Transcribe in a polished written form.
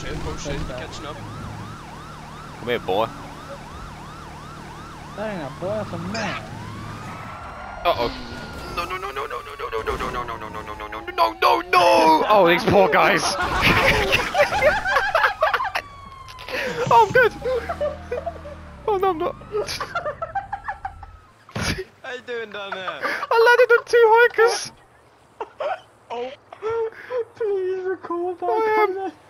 Oh shit, you're catching up. Come here, boy. Dang, I blast a man. Uh-oh. No, no, no, no, no, no, no, no, no, no, no, no, no, no, no, no, no, no, no! Oh, these poor guys! Oh, I'm good! Oh, no, I'm not. How you doing down there? I landed on 2 hikers! Oh, please record that. I am.